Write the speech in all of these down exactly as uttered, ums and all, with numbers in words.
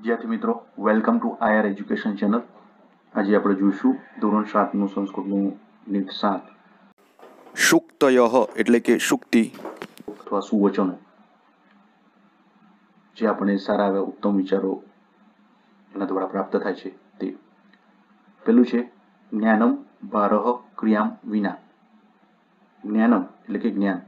વિદ્યાર્થી મિત્રો, welcome to I R education channel. આજે આપણે જોઈશું ધોરણ સાતનું સંસ્કૃતનું નીટ સાત સુક્તય એટલે કે સુક્તિ અથવા સુવચનો, જે આપણને સારા એવા ઉત્તમ વિચારો એના દ્વારા પ્રાપ્ત થાય છે. તે પેલું છે જ્ઞાનમ ભારહ ક્રિયામ વિના. જ્ઞાનમ એટલે કે જ્ઞાન,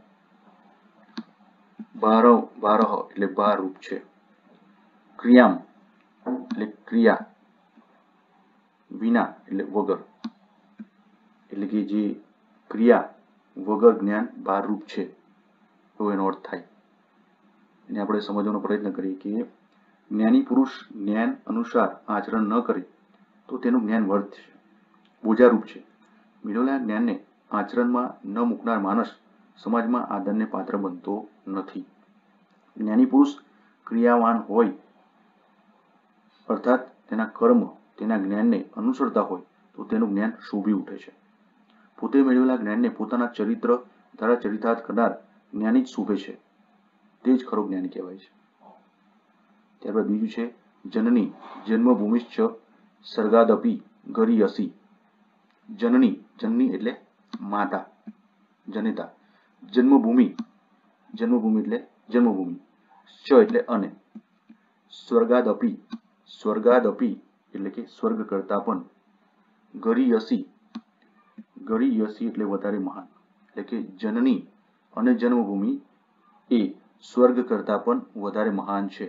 ભારહ ભારહ એટલે ભાર રૂપ છે, ક્રિયામ એટલે ક્રિયા, વિના એટલે વગર, એટલે કે જે ક્રિયા વગર જ્ઞાન ભારરૂપ છે એવો એનો અર્થ થાય. એને આપણે સમજવાનો પ્રયત્ન કરીએ કે જ્ઞાની પુરુષ જ્ઞાન અનુસાર આચરણ ન કરે તો તેનું જ્ઞાન વ્યર્થ છે, બોજારૂપ છે. મેળવેલા જ્ઞાનને આચરણમાં ન મૂકનાર માણસ સમાજમાં આદરને પાત્ર બનતો નથી. જ્ઞાની પુરુષ ક્રિયાવાન હોય, અર્થાત તેના કર્મ તેના જ્ઞાનને અનુસરતા હોય તો તેનું જ્ઞાન શોભી ઉઠે છે. પોતે મેળવેલા જ્ઞાનને પોતાના ચરિત્ર દ્વારા ચરિતાર્થ કરનાર જ્ઞાની જ શોભે છે, તે જ ખરો જ્ઞાની કહેવાય છે. ત્યારબાદ બીજું છે જનની જન્મભૂમિશ્ચ સર્ગાદપી ગરીયસી. જનની, જનની એટલે માતા, જનિતા. જન્મભૂમિ, જન્મભૂમિ એટલે જન્મભૂમિ. ચ એટલે અને. સ્વર્ગાદપી, સ્વર્ગાદપી એટલે કે સ્વર્ગ કરતા પણ. ગરીયસી, ગરીયસી એટલે વધારે મહાન. એટલે કે જનની અને જન્મભૂમિ એ સ્વર્ગ કરતા પણ વધારે મહાન છે.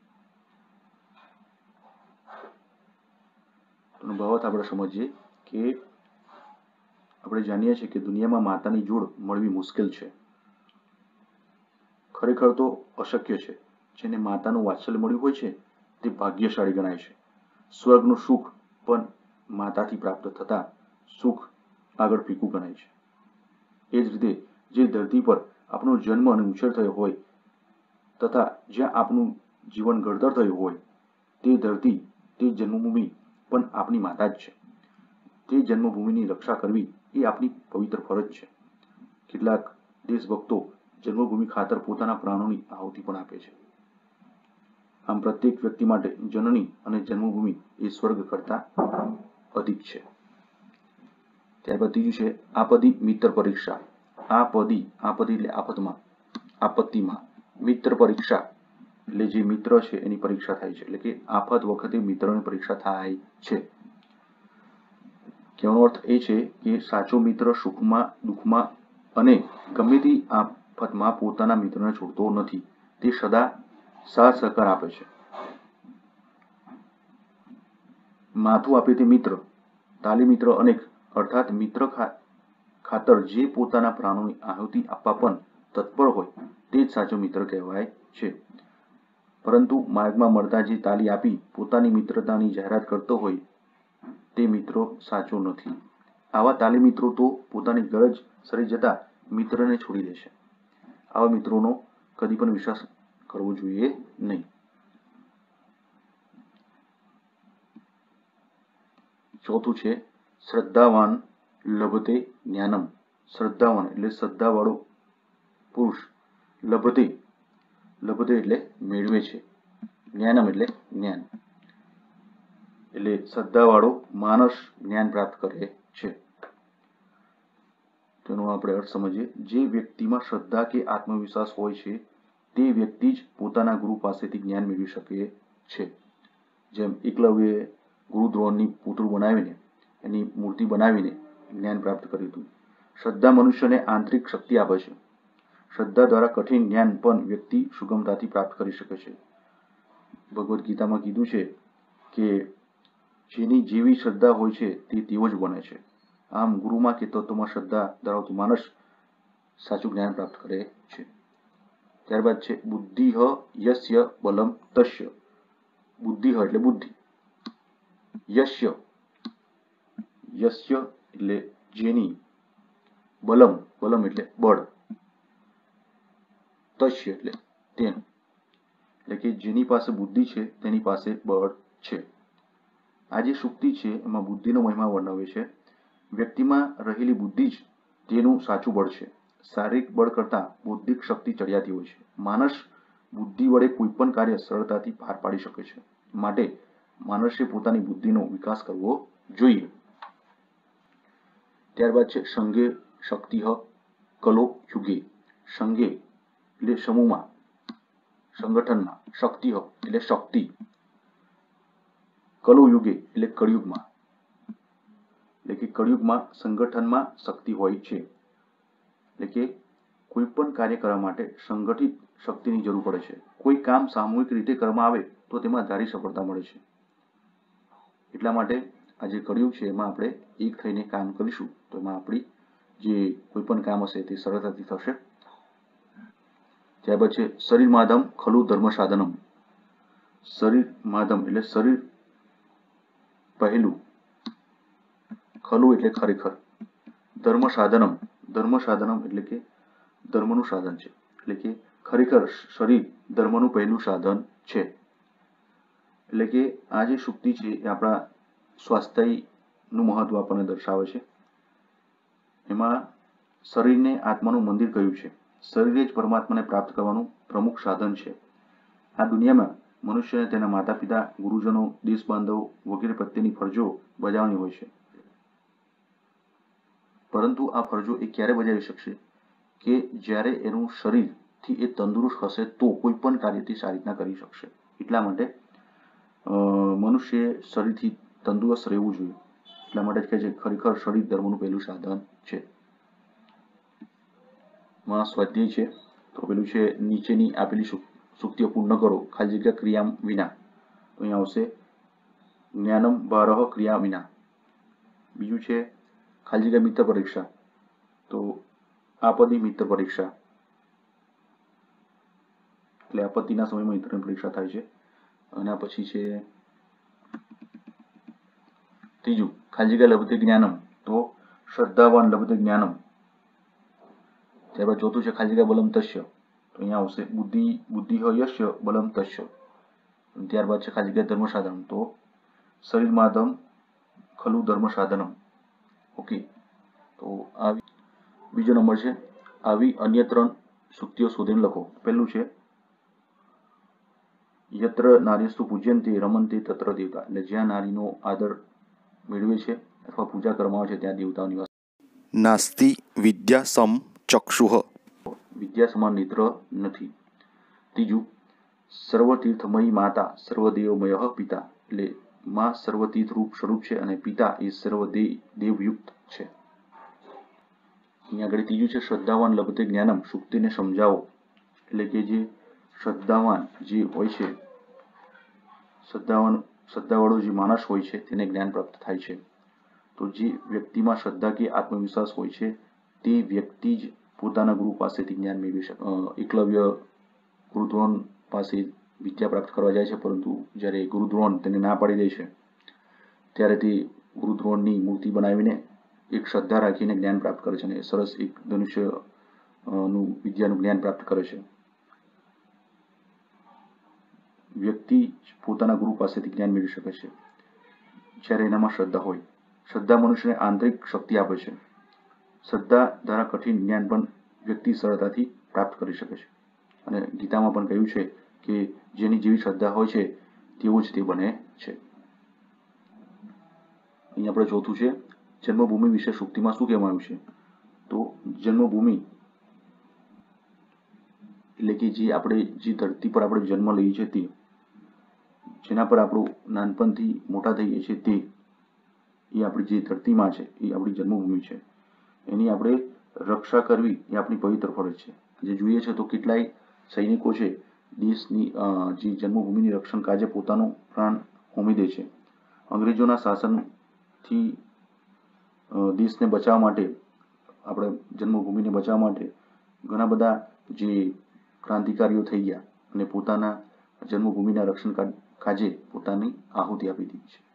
એનો ભાવાર્થ આપણે સમજીએ કે આપણે જાણીએ છીએ કે દુનિયામાં માતાની જોડ મળવી મુશ્કેલ છે, ખરેખર તો અશક્ય છે. જેને માતાનું વાત્સલ્ય મળ્યું હોય છે તે ભાગ્યશાળી ગણાય છે. સ્વર્ગનું સુખ પણ માતાથી પ્રાપ્ત થતા સુખ આગળ ફીકું ગણાય છે. એ જ રીતે જે ધરતી પર આપણો જન્મ અને ઉછેર થયો હોય તથા જ્યાં આપણું જીવન ઘડતર થયું હોય તે ધરતી, તે જન્મભૂમિ પણ આપણી માતા જ છે. તે જન્મભૂમિની રક્ષા કરવી એ આપણી પવિત્ર ફરજ છે. કેટલાક દેશભક્તો જન્મભૂમિ ખાતર પોતાના પ્રાણોની આહુતિ પણ આપે છે. આમ પ્રત્યેક વ્યક્તિ માટે જનની અને જન્મભૂમિ એ સ્વર્ગ કરતા અધિક છે. ત્યારબાદ ત્રીજું છે આપદી મિત્ર પરીક્ષા. આપદી, આપદી એટલે આફતમાં, આપત્તિમાં. મિત્ર પરીક્ષા એટલે જે મિત્ર છે એની પરીક્ષા થાય છે, એટલે કે આફત વખતે મિત્રની પરીક્ષા થાય છે. કહેવાનો અર્થ એ છે કે સાચો મિત્ર સુખમાં દુઃખમાં અને ગમે તે આફતમાં પોતાના મિત્રને છોડતો નથી. તે સદા સાથ સહકાર આપે છે. માથું આપે તે મિત્ર, તાલી મિત્ર અનેક. અર્થાત મિત્ર ખાતર જે પોતાના પ્રાણોની આહુતિ આપવા પણ તત્પર હોય તે જ સાચો મિત્ર કહેવાય છે. પરંતુ માર્ગમાં મળતા જે તાલી આપી પોતાની મિત્રતાની જાહેરાત કરતો હોય તે મિત્રો સાચો નથી. આવા તાલી મિત્રો તો પોતાની ગરજ સરી જતા મિત્રને છોડી દેશે. આવા મિત્રોનો કદી પણ વિશ્વાસ કરવો જોઈએ નહીં. ચોથું છે શ્રદ્ધાવાન લભતે જ્ઞાનમ. શ્રદ્ધાવાન એટલે શ્રદ્ધાવાળો પુરુષ, લભતે, લભતે એટલે મેળવે છે, જ્ઞાનમ એટલે જ્ઞાન, એટલે શ્રદ્ધાવાળો માણસ જ્ઞાન પ્રાપ્ત કરે છે. તેનો આપણે અર્થ સમજીએ. જે વ્યક્તિમાં શ્રદ્ધા કે આત્મવિશ્વાસ હોય છે તે વ્યક્તિ જ પોતાના ગુરુ પાસેથી જ્ઞાન મેળવી શકે છે. જેમ એકલવ્યએ ગુરુ દ્રોણની પુતળું બનાવીને એની મૂર્તિ બનાવીને જ્ઞાન પ્રાપ્ત કર્યું હતું. શ્રદ્ધા મનુષ્યને આંતરિક શક્તિ આપે છે. શ્રદ્ધા દ્વારા કઠિન જ્ઞાન પણ વ્યક્તિ સુગમતાથી પ્રાપ્ત કરી શકે છે. ભગવદ્ ગીતામાં કીધું છે કે જેની જેવી શ્રદ્ધા હોય છે તે તેવો જ બને છે. આમ ગુરુમાં કે તત્વમાં શ્રદ્ધા ધરાવતું માણસ સાચું જ્ઞાન પ્રાપ્ત કરે છે. ત્યારબાદ છે બુદ્ધિહ યસ્ય બલમ તસ્ય. બુદ્ધિહ એટલે બુદ્ધિ, યસ્ય, યસ્ય એટલે જેની, બલમ, બલમ એટલે બળ, તસ્ય એટલે તેનું, એટલે કે જેની પાસે બુદ્ધિ છે તેની પાસે બળ છે. આ જે સુક્તિ છે એમાં બુદ્ધિનો મહિમા વર્ણવે છે. વ્યક્તિમાં રહેલી બુદ્ધિ જ તેનું સાચું બળ છે. શારીરિક બળ કરતાં બૌદ્ધિક શક્તિ ચડિયાતી હોય છે. માણસ બુદ્ધિ વડે કોઈ પણ કાર્ય સરળતાથી પાર પાડી શકે છે, માટે માણસે પોતાની બુદ્ધિનો વિકાસ કરવો જોઈએ. ત્યારબાદ છે સંઘે શક્તિ કલો યુગે. સંઘે એટલે સમૂહમાં, સંગઠનમાં, શક્તિ એટલે શક્તિ, કલો યુગે એટલે કળિયુગમાં, એટલે કે કળિયુગમાં સંગઠનમાં શક્તિ હોય છે. એટલે કે કોઈ પણ કાર્ય કરવા માટે સંગઠિત શક્તિની જરૂર પડે છે. કોઈ કામ સામૂહિક રીતે કરવામાં આવે તો તેમાં ધારી સફળતા મળે છે. એટલા માટે આ જે કળિયુગ છે એમાં આપણે એક થઈને કામ કરીશું તો એમાં આપણી જે કોઈ પણ કામ હશે તે સરળતાથી થશે. ત્યારબાદ છે શરીર માધમ ખલુ ધર્મ સાધનમ. શરીર માધમ એટલે શરીર પહેલું, ખલુ એટલે ખરેખર, ધર્મ સાધનમ, ધર્મ સાધનમ એટલે કે ધર્મનું સાધન છે. એટલે કે ખરેખર શરીર ધર્મનું પહેલું સાધન છે. એટલે કે આ જે શુક્તિ છે એ આપણા સ્વાસ્થ્યનું મહત્વ આપણને દર્શાવે છે. એમાં શરીરને આત્માનું મંદિર કહ્યું છે. શરીરે જ પરમાત્માને પ્રાપ્ત કરવાનું પ્રમુખ સાધન છે. આ દુનિયામાં મનુષ્યને તેના માતા પિતા, ગુરુજનો, દેશ બાંધવો વગેરે પ્રત્યેની ફરજો બજાવવાની હોય છે. પરંતુ આ ફરજો એ ક્યારે બજાવી શકશે કે જ્યારે એનું શરીરથી એ તંદુરસ્ત હશે તો કોઈ પણ કાર્ય તે સારી રીતના કરી શકશે. એટલા માટે મનુષ્ય શરીરથી તંદુરસ્ત રહેવું જોઈએ. એટલા માટે જ કહે છે ખરેખર શરીર ધર્મનું પહેલું સાધન છે. માં સ્વાધ્યાય છે તો પેલું છે નીચેની આપેલી સુક્તિઓ પૂર્ણ કરો ખાલી જગ્યા ક્રિયા વિના. તો અહીંયા આવશે જ્ઞાનમ બારહ ક્રિયા વિના. બીજું છે ખાલી જગ્યા મિત્ર પરીક્ષા, તો આપત્તિ મિત્ર પરીક્ષા એટલે આપત્તિના સમયમાં મિત્રની પરીક્ષા થાય છે. અને પછી છે ત્રીજું ખાલી જગ્યા લભતે જ્ઞાનમ, તો શ્રદ્ધાવાન લભતે જ્ઞાનમ. ત્યારબાદ ચોથું છે ખાલી જગ્યા બલમ તસ્ય, તો અહીંયા આવશે બુદ્ધિ બુદ્ધિ યશ્ય બલમ તસ્ય. ત્યારબાદ છે ખાલી જગ્યા ધર્મ સાધન, તો શરીર માધમ ખલુ ધર્મ સાધનમ. ઓકે, તો આ બીજો નંબર છે આવી અન્ય ત્રણ સુક્તિઓ શોધીને લખો. પહેલું છે યત્ર નાર્યસ્તુ પૂજ્યંતે રમંતે તત્ર દેવતા. એટલે જ્યાં નારીનો આદર મેળવે છે અથવા પૂજા કરવામાં આવે છે ત્યાં દેવતાઓ નિવાસ. નાસ્તિ વિદ્યા સમ ચક્ષુઃ. વિદ્યા સમાન નેત્ર નથી. ત્રીજું સર્વતીર્થમયી માતા સર્વદેવમય પિતા. એટલે માં સર્વતીર્થ રૂપ સ્વરૂપ છે અને પિતા એ સર્વદેવ દેવયુક્ત છે. અહીંયા આગળ ત્રીજું છે શ્રદ્ધાવાન લભતે જ્ઞાનમ. સુક્તિને સમજાવો. એટલે કે જે શ્રદ્ધાવાન જે હોય છે, શ્રદ્ધાવાન શ્રદ્ધાવાળો જે માણસ હોય છે તેને જ્ઞાન પ્રાપ્ત થાય છે. તો જે વ્યક્તિમાં શ્રદ્ધા કે આત્મવિશ્વાસ હોય છે તે વ્યક્તિ જ પોતાના ગુરુ પાસેથી જ્ઞાન મેળવી શકે. એકલવ્ય ગુરુદ્રોણ પાસે વિદ્યા પ્રાપ્ત કરવા જાય છે, પરંતુ જ્યારે ગુરુદ્રોણ તેને ના પાડી દે છે ત્યારે તે ગુરુદ્રોણની મૂર્તિ બનાવીને એક શ્રદ્ધા રાખીને જ્ઞાન પ્રાપ્ત કરે છે અને સરસ એક ધનુષ્ય નું વિદ્યાનું જ્ઞાન પ્રાપ્ત કરે છે. વ્યક્તિ પોતાના ગુરુ પાસેથી જ્ઞાન મેળવી શકે છે જ્યારે એનામાં શ્રદ્ધા હોય. શ્રદ્ધા મનુષ્યને આંતરિક શક્તિ આપે છે. શ્રદ્ધા દ્વારા કઠિન જ્ઞાન પણ વ્યક્તિ સરળતાથી પ્રાપ્ત કરી શકે છે. અને ગીતામાં પણ કહ્યું છે કે જેની જેવી શ્રદ્ધા હોય છે તેવું જ તે બને છે. અહીં આપણે ચોથું છે જન્મભૂમિ વિશે સુક્તિમાં શું કહેવામાં આવ્યું છે. તો જન્મભૂમિ એટલે કે જે આપણે જે ધરતી પર આપણે જન્મ લઈએ છીએ તે, જેના પર આપણું નાનપણથી મોટા થઈએ છીએ તે, એ આપણી જે ધરતીમાં છે એ આપણી જન્મભૂમિ છે. એની આપણે રક્ષા કરવી એ આપણી પવિત્ર ફરજ છે. જે જોઈએ છે તો કેટલાય સૈનિકો છે દેશની જે જન્મભૂમિની રક્ષણ કાજે પોતાનું પ્રાણ હોમી દે છે. અંગ્રેજોના શાસનથી દેશને બચાવવા માટે, આપણે જન્મભૂમિને બચાવવા માટે ઘણા બધા જે ક્રાંતિકારીઓ થઈ ગયા અને પોતાના જન્મભૂમિના રક્ષણ કાજે પોતાની આહુતિ આપી દીધી છે.